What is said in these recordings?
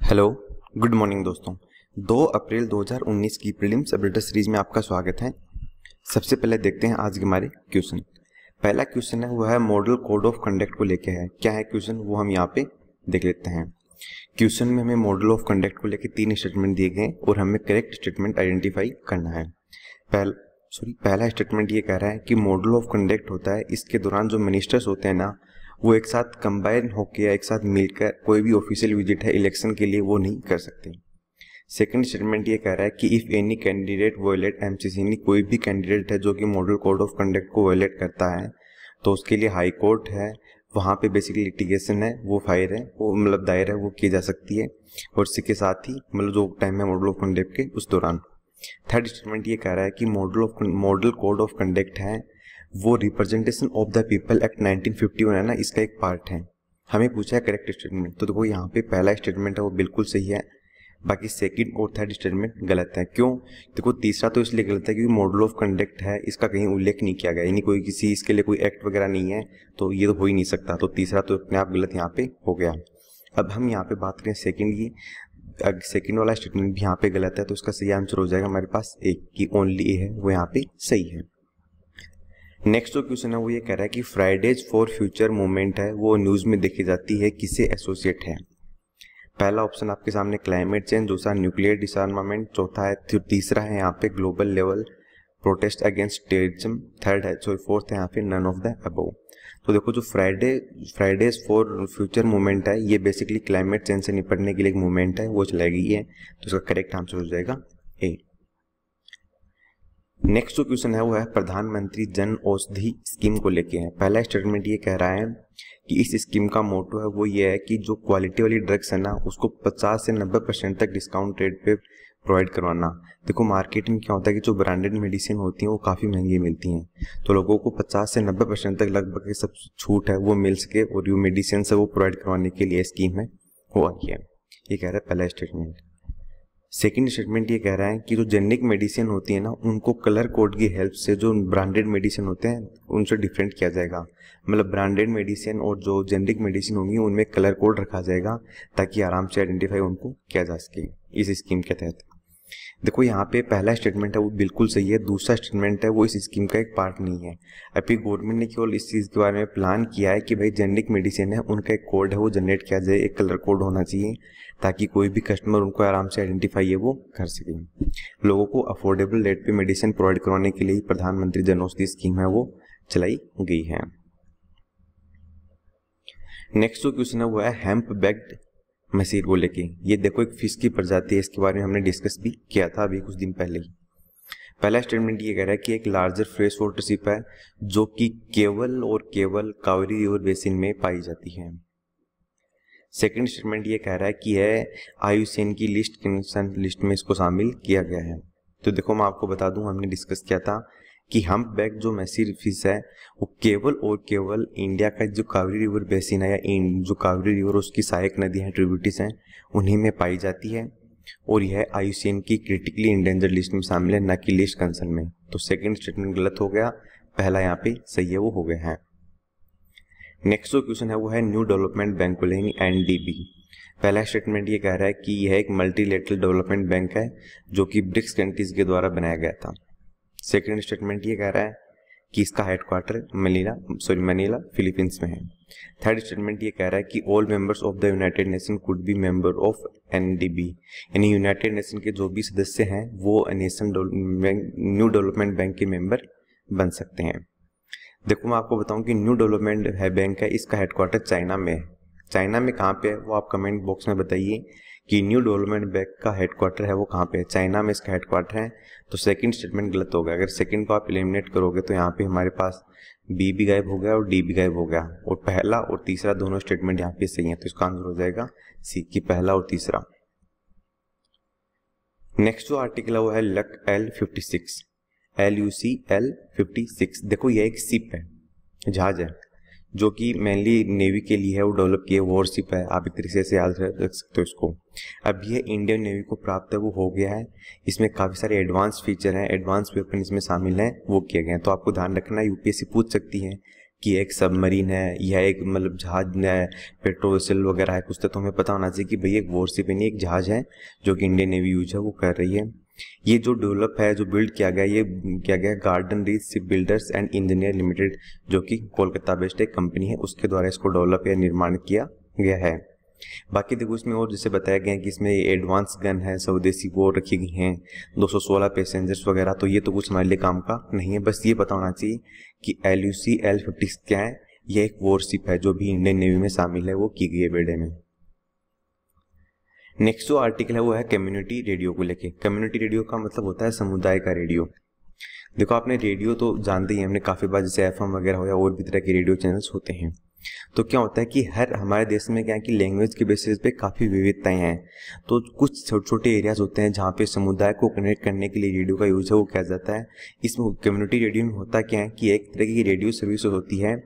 Hello, good morning दोस्तों। 2 अप्रैल 2019 की prelims updater series में आपका स्वागत है। सबसे पहले देखते हैं आज के हमारे क्वेश्चन। पहला क्वेश्चन है वो है मॉडल कोड ऑफ कंडक्ट को लेके है। क्या है क्वेश्चन वो हम यहाँ पे देख लेते हैं। क्वेश्चन में हमें मॉडल ऑफ कंडक्ट को लेके 3 स्टेटमेंट दिए गए और हमें करेक्ट स्टेटमेंट आइडेंटिफाई करना है। पहला स्टेटमेंट ये कह रहा है कि मॉडल ऑफ कंडक्ट होता है, इसके दौरान जो मिनिस्टर्स होते हैं ना वो एक साथ कंबाइन होकर या एक साथ मिलकर कोई भी ऑफिशियल विजिट है इलेक्शन के लिए वो नहीं कर सकते। सेकंड स्टेटमेंट ये कह रहा है कि if any candidate violate MCC, यानी कोई भी कैंडिडेट है जो कि मॉडल कोड ऑफ कंडक्ट को वोलेट करता है तो उसके लिए हाई कोर्ट है, वहाँ पे बेसिकली लिटिगेशन है, वो फायर है, वो मतलब दायर है, वो की जा सकती है और इसी के साथ ही मतलब जो टाइम है मॉडल ऑफ कंडक्ट के उस दौरान। थर्ड स्टेटमेंट ये कह रहा है कि मॉडल कोड ऑफ कंडक्ट है वो representation of the people act 1951 है ना, इसका एक पार्ट है। हमें पूछा है करेक्ट स्टेटमेंट, तो देखो यहाँ पे पहला स्टेटमेंट है वो बिल्कुल सही है, बाकी सेकंड और थर्ड स्टेटमेंट गलत है। क्यों? देखो तीसरा तो इसलिए गलत है क्योंकि मॉडल ऑफ कंडक्ट है, इसका कहीं उल्लेख नहीं किया गया, यानी कोई किसी इसके लिए कोई एक्ट वगैरह नहीं है, तो ये तो हो ही नहीं सकता। तो तीसरा तो अपने आप गलत यहाँ पे हो गया। अब हम यहाँ पे बात करें सेकंड की, सेकंड वाला स्टेटमेंट भी यहाँ पे गलत है, तो इसका सही आंसर हो जाएगा हमारे पास एक कि ओनली ए है, वो यहाँ पे सही है। नेक्स्ट जो क्वेश्चन है वो ये कह रहा है कि फ्राइडेज फॉर फ्यूचर मूवमेंट है वो न्यूज में देखी जाती है, किसे एसोसिएट है। पहला ऑप्शन आपके सामने क्लाइमेट चेंज, दूसरा न्यूक्लियर डिसआर्मामेंट, चौथा है तीसरा है यहाँ पे global level protest against terrorism, fourth है यहाँ पे नन ऑफ द अबव। तो देखो जो फ्राइडेज फॉर फ्यूचर मूवमेंट है ये बेसिकली क्लाइमेट चेंज से निपटने के लिए एक मूवमेंट है, वो चलाई गई है, तो इसका करेक्ट आंसर हो जाएगा ए। नेक्स्ट जो क्वेश्चन है वो है प्रधानमंत्री जन औषधि स्कीम को लेके है। पहला स्टेटमेंट ये कह रहा है कि इस स्कीम का मोटो है वो ये है कि जो क्वालिटी वाली ड्रग्स है ना उसको 50 से 90% तक डिस्काउंट रेट पे प्रोवाइड करवाना। देखो मार्केट में क्या होता है कि जो ब्रांडेड मेडिसिन होती हैं वो काफ़ी महंगी मिलती हैं, तो लोगों को 50 से 90% तक लगभग सब छूट है वो मिल सके और जो मेडिसिन है वो प्रोवाइड करवाने के लिए स्कीम है वो आई है। ये कह रहा है पहला स्टेटमेंट। सेकेंड स्टेटमेंट ये कह रहा है कि जो जेनेरिक मेडिसिन होती है ना उनको कलर कोड की हेल्प से जो ब्रांडेड मेडिसिन होते हैं उनसे डिफरेंट किया जाएगा। मतलब ब्रांडेड मेडिसिन और जो जेनेरिक मेडिसिन होंगी उनमें कलर कोड रखा जाएगा ताकि आराम से आइडेंटिफाई उनको किया जा सके इस स्कीम के तहत। देखो यहाँ पे पहला स्टेटमेंट है वो बिल्कुल सही है, दूसरा स्टेटमेंट है वो इस स्कीम का एक पार्ट नहीं है। अभी गवर्नमेंट ने केवल इस चीज़ के बारे में प्लान किया है कि भाई जेनेरिक मेडिसिन है उनका एक कोड है वो जनरेट किया जाए, एक कलर कोड होना चाहिए ताकि कोई भी कस्टमर उनको आराम से आइडेंटिफाई है वो कर सके। लोगों को अफोर्डेबल रेट पे मेडिसिन प्रोवाइड करवाने के लिए प्रधानमंत्री जन औषधि स्कीम है वो चलाई गई है। नेक्स्ट जो क्वेश्चन है वो है हेम्प बेग्ड मसीर को लेके। ये देखो एक फिश की प्रजाति है, इसके बारे में हमने डिस्कस भी किया था अभी कुछ दिन पहले ही। पहला स्टेटमेंट ये कह रहा है कि एक लार्जर फ्रेश वाटर शिप है जो कि केवल और केवल कावेरी रिवर बेसिन में पाई जाती है। सेकंड स्टेटमेंट ये कह रहा है कि है IUCN की लिस्ट में इसको शामिल किया गया है। तो देखो मैं आपको बता दूं, हमने डिस्कस किया था कि हम्प बैक जो मैसी फिश है वो केवल और केवल इंडिया का जो कावेरी रिवर बेसिन है या जो कावेरी रिवर उसकी सहायक नदी हैं, ट्रिब्यूटरीज हैं, उन्हीं में पाई जाती है और यह IUCN की क्रिटिकली इंडेंजर्ड लिस्ट में शामिल है, न कि लिस्ट कंसर्न में। तो सेकंड स्टेटमेंट गलत हो गया, पहला यहाँ पे सही है वो हो गया है। नेक्स्ट जो क्वेश्चन है वो है न्यू डेवलपमेंट बैंक को लेंगे NDB। पहला स्टेटमेंट ये कह रहा है कि यह एक मल्टीलेटरल डेवलपमेंट बैंक है जो कि ब्रिक्स कंट्रीज के द्वारा बनाया गया था। सेकंड स्टेटमेंट ये कह रहा है कि इसका हेडक्वार्टर मनीला फिलीपींस में है। थर्ड स्टेटमेंट ये कह रहा है कि all members of the united nation could be member of NDB, यानी यूनाइटेड नेशन के जो भी सदस्य हैं वो न्यू डेवलपमेंट बैंक के मेंबर बन सकते हैं। देखो मैं आपको बताऊं कि न्यू डेवलपमेंट है बैंक है, इसका हेडक्वार्टर चाइना में है। चाइना में कहाँ पे है वो आप कमेंट बॉक्स में बताइए कि न्यू डेवलपमेंट बैंक का हेडक्वार्टर है वो कहाँ पे है, चाइना में इसका हेडक्वार्टर है। तो सेकंड स्टेटमेंट गलत होगा। अगर सेकंड को आप एलिमिनेट करोगे तो यहाँ पे हमारे पास B भी गायब हो गया और D भी गायब हो गया और पहला और तीसरा दोनों स्टेटमेंट यहाँ पे सही है, तो इसका आंसर हो जाएगा C की पहला और तीसरा। नेक्स्ट जो आर्टिकल है वो है LUCL56। देखो ये एक शिप है, जहाज है जो कि मेनली नेवी के लिए है, वो डेवलप किया वॉरशिप है, आप एक तरीके से याद रख सकते हो इसको। अब ये इंडियन नेवी को प्राप्त है वो हो गया है, इसमें काफ़ी सारे एडवांस फीचर हैं, एडवांस वेपन इसमें शामिल हैं वो किए गए हैं। तो आपको ध्यान रखना UPSC पूछ सकती है कि एक सबमरीन है या एक मतलब जहाज है, पेट्रोल वेसल वगैरह है कुछ, तो हमें पता होना चाहिए कि भाई एक वॉरशिप यानी एक जहाज है जो कि इंडियन नेवी यूज है वो कर रही है। ये जो डेवलप है, जो बिल्ड किया गया, ये किया गया garden reach ship builders and engineer limited, जो कि कोलकाता बेस्ड एक कंपनी है, उसके द्वारा इसको डेवलप या निर्माण किया गया है। बाकी देखो इसमें और जैसे बताया गया है कि इसमें एडवांस गन है, स्वदेशी वो रखी गई हैं, 216 पैसेंजर्स वगैरह, तो ये तो कुछ हमारे लिए काम का नहीं है। बस ये पता होना चाहिए कि LUC L-50 क्या है। यह एक वॉरशिप है जो भी इंडियन नेवी में शामिल है, वो की गई है बेड़े में। नेक्स्ट जो आर्टिकल है वो है कम्युनिटी रेडियो को लेके। कम्युनिटी रेडियो का मतलब होता है समुदाय का रेडियो। देखो आपने रेडियो तो जानते ही हैं, हमने काफ़ी बार जैसे FM वगैरह हो या और भी तरह के रेडियो चैनल्स होते हैं। तो क्या होता है कि हर हमारे देश में क्या है कि लैंग्वेज के बेसिस पे काफ़ी विविधताएं हैं। तो कुछ छोटे छोटे एरियाज होते हैं जहाँ पे समुदाय को कनेक्ट करने के लिए रेडियो का यूज है वो किया जाता है। इसमें कम्युनिटी रेडियो में होता क्या है कि एक तरह की रेडियो सर्विस होती है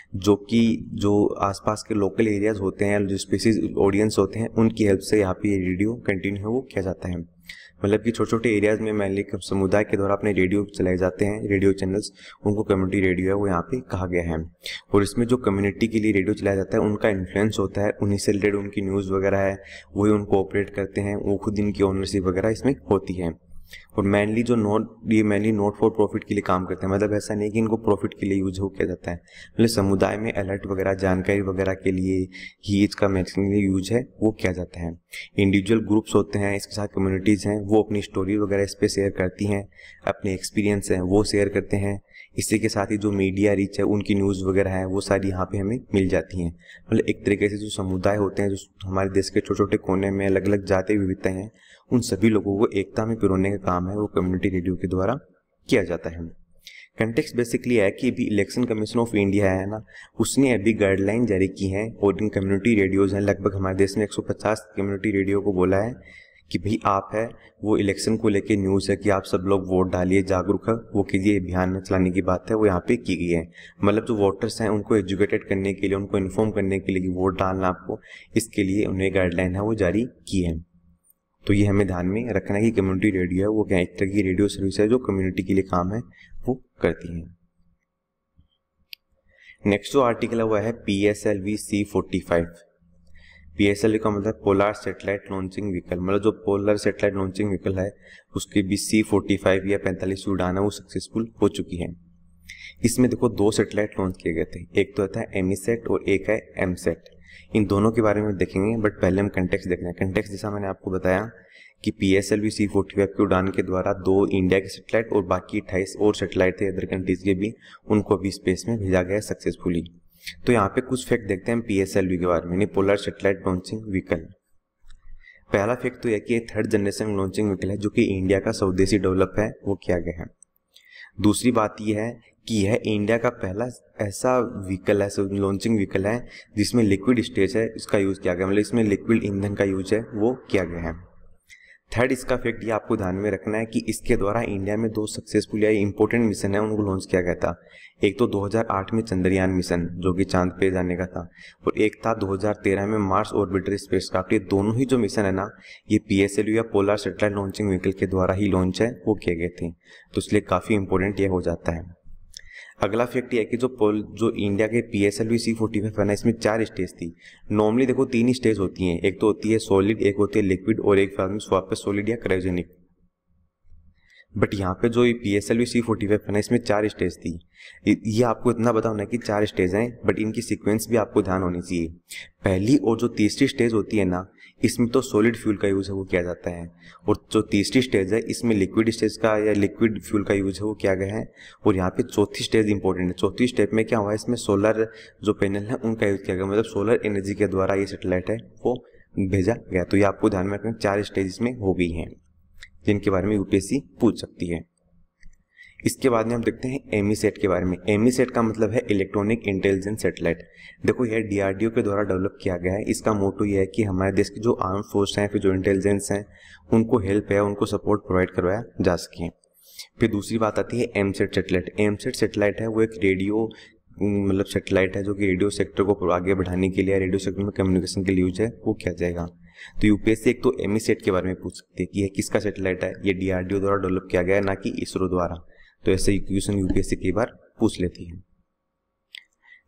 जो आसपास के लोकल एरियाज होते हैं, जो स्पेसिफिक ऑडियंस होते हैं, उनकी हेल्प से यहाँ पे ये रेडियो कंटिन्यू है वो किया जाता है। मतलब कि छोटे छोटे एरियाज में मैनली समुदाय के द्वारा अपने रेडियो चलाए जाते हैं, रेडियो चैनल्स, उनको कम्युनिटी रेडियो है वो यहाँ पे कहा गया है। और इसमें जो कम्युनिटी के लिए रेडियो चलाया जाता है उनका इन्फ्लुएंस होता है, उन्हीं से रिलेटेड उनकी न्यूज़ वगैरह है वही उनको ऑपरेट करते हैं, वो खुद इनकी ओनरशिप वगैरह इसमें होती है। और mainly mainly not for profit के लिए काम करते हैं। मतलब ऐसा नहीं कि इनको प्रॉफिट के लिए यूज हो किया जाता है, मतलब समुदाय में अलर्ट वगैरह, जानकारी वगैरह के लिए ही इसका मैक्सिमम यूज है वो किया जाता है। इंडिविजुअल ग्रुप्स होते हैं, इसके साथ कम्युनिटीज़ हैं, वो अपनी स्टोरी वगैरह इस पर शेयर करती हैं, अपने एक्सपीरियंस हैं वो शेयर करते हैं। इसी के साथ ही जो मीडिया रीच है, उनकी न्यूज़ वगैरह है वो सारी यहाँ पे हमें मिल जाती हैं। मतलब एक तरीके से जो समुदाय होते हैं, जो हमारे देश के छोटे छोटे कोने में अलग अलग जातीय विविधताएं हैं, उन सभी लोगों को एकता में पिरोने का काम है वो कम्युनिटी रेडियो के द्वारा किया जाता है। कंटेक्स्ट बेसिकली है कि अभी इलेक्शन कमीशन ऑफ इंडिया है ना, उसने अभी गाइडलाइन जारी की है और इन कम्युनिटी रेडियोज़ हैं, लगभग हमारे देश में 150 कम्युनिटी रेडियो को बोला है कि भाई आप है वो इलेक्शन को लेके न्यूज़ है कि आप सब लोग वोट डालिए, जागरूक है वो कीजिए, अभियान में चलाने की बात है वो यहाँ पे की गई है। मतलब जो वोटर्स हैं उनको एजुकेटेड करने के लिए, उनको इन्फॉर्म करने के लिए कि वोट डालना आपको, इसके लिए उन्हें गाइडलाइन है वो जारी की है। तो ये हमें ध्यान में रखना है कि कम्युनिटी रेडियो है वो क्या एक तरह की रेडियो सर्विस है जो कम्युनिटी के लिए काम है वो करती है। नेक्स्ट जो आर्टिकल है वो है PSLV C45। PSLV का मतलब पोलर सैटेलाइट लॉन्चिंग व्हीकल, मतलब जो पोलर सैटेलाइट लॉन्चिंग व्हीकल है उसकी भी C45 या 45 उड़ान है वो सक्सेसफुल हो चुकी है। इसमें देखो 2 सैटेलाइट लॉन्च किए गए थे, एक तो था एमीसेट और एक है एमसेट। इन दोनों के बारे में देखेंगे, बट पहले हम कंटेक्स्ट देखते हैं। कंटेक्स्ट जैसा मैंने आपको बताया कि PSLV C45 की उड़ान के द्वारा 2 इंडिया के सैटेलाइट और बाकी 28 और सैटेलाइट थे अदर कंट्रीज के भी, उनको भी स्पेस में भेजा गया सक्सेसफुली। तो यहाँ पे कुछ फैक्ट देखते हैं PSLV के बारे में, यानी पोलर सैटेलाइट लॉन्चिंग व्हीकल। पहला फैक्ट तो यह कि 3rd जनरेशन लॉन्चिंग व्हीकल है जो कि इंडिया का स्वदेशी डेवलप है वो किया गया है। दूसरी बात यह है कि यह इंडिया का पहला ऐसा व्हीकल है, लॉन्चिंग व्हीकल है जिसमें लिक्विड स्टेज है इसका यूज़ किया गया, मतलब इसमें लिक्विड ईंधन का यूज है वो किया गया है। थर्ड इसका फैक्ट ये आपको ध्यान में रखना है कि इसके द्वारा इंडिया में 2 सक्सेसफुल या इंपॉर्टेंट मिशन है उनको लॉन्च किया गया था। एक तो 2008 में चंद्रयान मिशन जो कि चांद पे जाने का था, और एक था 2013 में मार्स ऑर्बिटर स्पेसक्राफ्ट। ये दोनों ही जो मिशन है ना, ये PSLV या पोलर सैटेलाइट लॉन्चिंग व्हीकल के द्वारा ही लॉन्च है वो किए गए थे, तो इसलिए काफ़ी इंपॉर्टेंट ये हो जाता है। अगला फैक्ट ये है कि जो इंडिया के PSLV C45 है ना, इसमें 4 स्टेज थी। नॉर्मली देखो 3 स्टेज होती हैं, एक तो होती है सॉलिड, एक होती है लिक्विड और एक वापस सॉलिड या क्रायोजेनिक। बट यहाँ पे जो PSLV C45 है ना, इसमें 4 स्टेज थी। ये आपको इतना पता होना है कि 4 स्टेज हैं, बट इनकी सीक्वेंस भी आपको ध्यान होनी चाहिए। पहली और जो तीसरी स्टेज होती है ना, इसमें तो सॉलिड फ्यूल का यूज़ है वो किया जाता है, और जो तीसरी स्टेज है इसमें लिक्विड स्टेज का या लिक्विड फ्यूल का यूज़ है वो किया गया है। और यहाँ पे चौथी स्टेज इंपॉर्टेंट है। चौथी स्टेप में क्या हुआ है, इसमें सोलर जो पैनल है उनका यूज़ किया गया, मतलब सोलर एनर्जी के द्वारा ये सैटेलाइट है वो भेजा गया। तो ये आपको ध्यान में रखना, 4 स्टेज इसमें हो गई हैं जिनके बारे में UPSC पूछ सकती है। इसके बाद में हम देखते हैं एमीसेट के बारे में। एमीसेट का मतलब है इलेक्ट्रॉनिक इंटेलिजेंस सैटेलाइट। देखो यह DRDO के द्वारा डेवलप किया गया है। इसका मोटो यह है कि हमारे देश की जो आर्म फोर्स हैं, फिर जो इंटेलिजेंस हैं, उनको हेल्प है, उनको सपोर्ट प्रोवाइड करवाया जा सके। फिर दूसरी बात आती है एमसेट सैटेलाइट। एमसेट सैटेलाइट है वो एक रेडियो मतलब सैटेलाइट है जो कि रेडियो सेक्टर को आगे बढ़ाने के लिए, रेडियो सेक्टर में कम्युनिकेशन के लिए यूज है वो किया जाएगा। तो UPSC एक तो एमीसेट के बारे में पूछ सकती है कि यह किसका सैटेलाइट है, ये DRDO द्वारा डेवलप किया गया है ना कि इसरो द्वारा। तो ऐसे क्वेश्चन UPSC कई बार पूछ लेती है।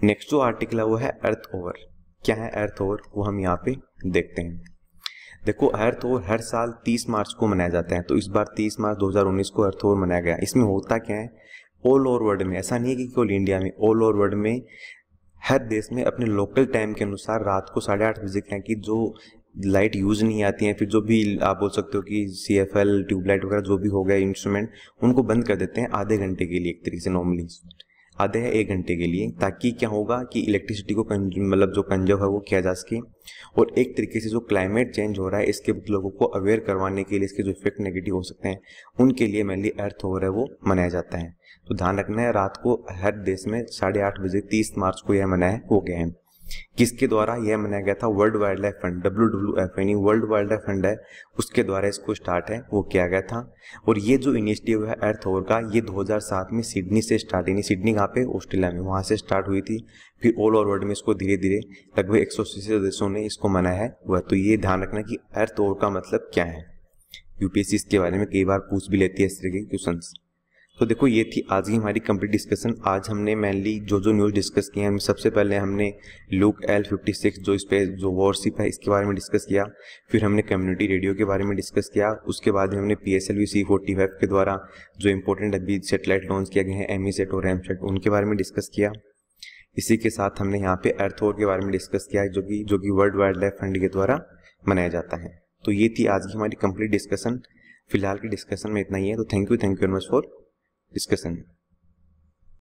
नेक्स्ट जो आर्टिकल है वो है अर्थ ओवर। क्या है अर्थ ओवर, वो हम यहाँ पे देखते हैं। देखो अर्थ ओवर हर साल 30 मार्च को मनाया जाता है, तो इस बार 30 मार्च 2019 को अर्थ ओवर मनाया गया। इसमें होता क्या है, ऑल ओवर वर्ल्ड में, ऐसा नहीं है कि केवल इंडिया में, ऑल ओवर वर्ल्ड में हर देश में अपने लोकल टाइम के अनुसार रात को 8:30 बजे क्या कि जो लाइट यूज नहीं आती है, फिर जो भी आप बोल सकते हो कि CFL ट्यूबलाइट वगैरह जो भी हो गया इंस्ट्रूमेंट, उनको बंद कर देते हैं आधे घंटे के लिए, एक तरीके से नॉर्मली आधे या 1 घंटे के लिए, ताकि क्या होगा कि इलेक्ट्रिसिटी को मतलब जो कंजर्व है वो किया जा सके। और एक तरीके से जो क्लाइमेट चेंज हो रहा है इसके लोगों को अवेयर करवाने के लिए, इसके जो इफेक्ट नेगेटिव हो सकते हैं उनके लिए मेनली अर्थ ओवर है वो मनाया जाता है। तो ध्यान रखना है, रात को हर देश में 8:30 बजे 30 मार्च को यह मनाया हो गया है। किसके द्वारा यह मनाया गया था, world wildlife fund, WWF यानी वर्ल्ड वाइल्ड लाइफ फंड है, उसके द्वारा इसको स्टार्ट है वो किया गया था। और ये जो इनिशिएटिव है अर्थ ओवर का, ये 2007 में सिडनी से स्टार्ट, यानी सिडनी कहाँ पे, ऑस्ट्रेलिया में, वहाँ से स्टार्ट हुई थी। फिर ऑल ओवर वर्ल्ड में इसको धीरे धीरे लगभग 180 से देशों ने इसको मनाया है वह। तो ये ध्यान रखना कि अर्थ ओवर का मतलब क्या है, UPSC इसके बारे में कई बार पूछ भी लेती है इस तरह के क्वेश्चंस। तो देखो ये थी आज की हमारी कंप्लीट डिस्कशन। आज हमने मेनली जो न्यूज़ डिस्कस किए हैं, सबसे पहले हमने लुक L56 जो इस पे जो वॉरशिप है इसके बारे में डिस्कस किया। फिर हमने कम्युनिटी रेडियो के बारे में डिस्कस किया। उसके बाद हमने PSLV C45 के द्वारा जो इंपॉर्टेंट अभी सेटेलाइट लॉन्च किए गए हैं एमीसेट और एमसेट, उनके बारे में डिस्कस किया। इसी के साथ हमने यहाँ पे अर्थ ओवर के बारे में डिस्कस किया जो कि वर्ल्ड वाइल्ड लाइफ फंड के द्वारा मनाया जाता है। तो ये थी आज की हमारी कंप्लीट डिस्कशन। फिलहाल की डिस्कशन में इतना ही है। तो thank you very much for discussion।